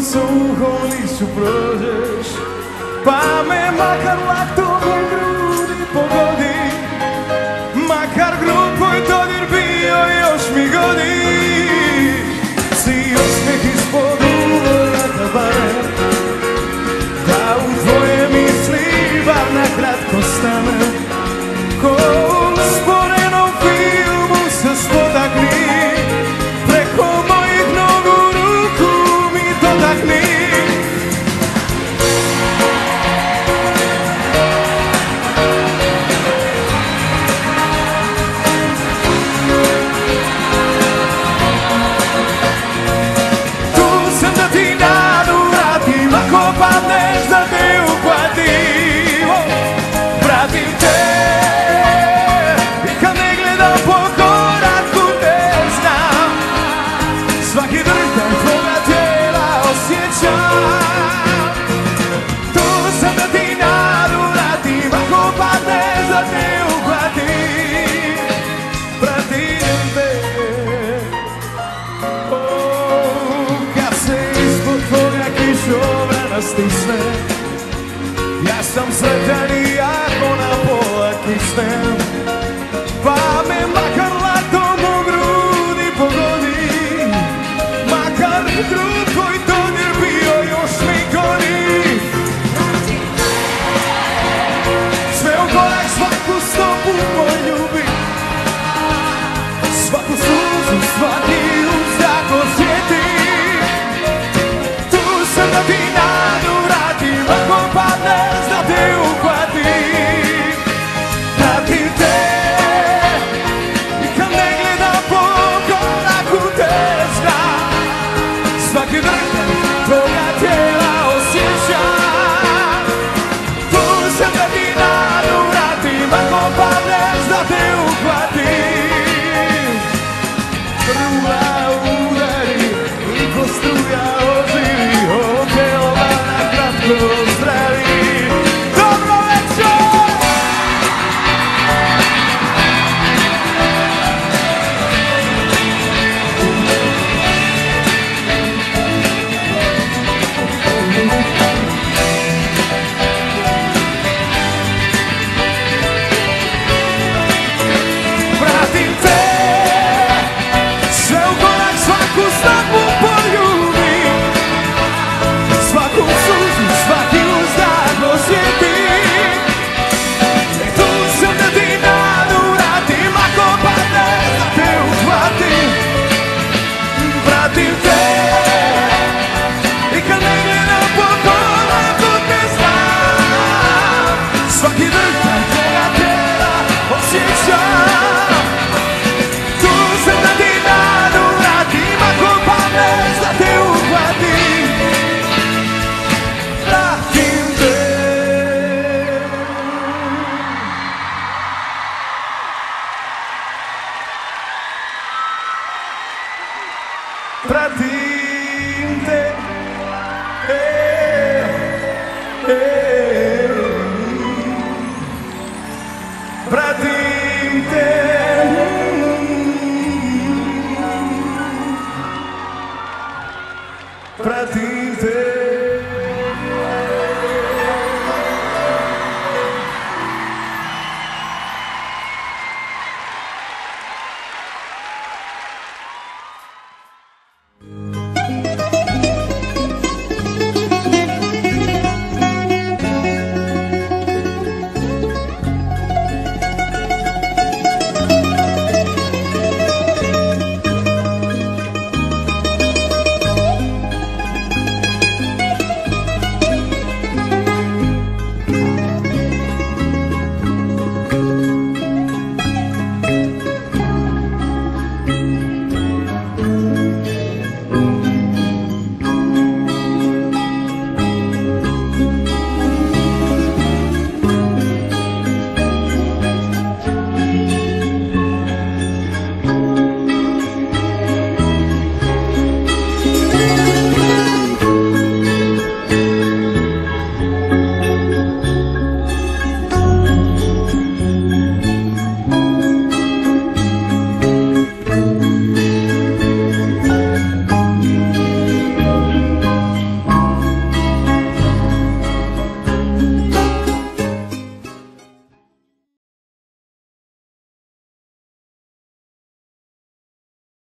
u suhom lišću prođeš, pa me makar laktom u grudi pogodi, makar grupo i dodir bio još mi godi. Si osmijeh ispod uvoraka barem, da u tvoje misli bar nakratko stane, ko u sporenom filmu se spotakni, preko mojih nogu ruku mi dotakni. Tu sam da ti nadu vratim, ako padneš da te uhvatim, pratim te. I kad ne gledam po koraku te znam, svaki drhtaj tvoga tijela osjećam. Tu sam da ti nadu vratim, ako padneš da te uhvatim, pratim te. Kad se ispod tvoga kišobrana stisne, ja sam sretan i ako na pola kisnem, pa me makar latom u grudi pogodi, makar drug koji dodir bio još mi godi. Sve u korak, svaku stopu poljubi, svaku suzu, svaki uzdak osjeti. Tu sam da ti nadu vratim, ako padne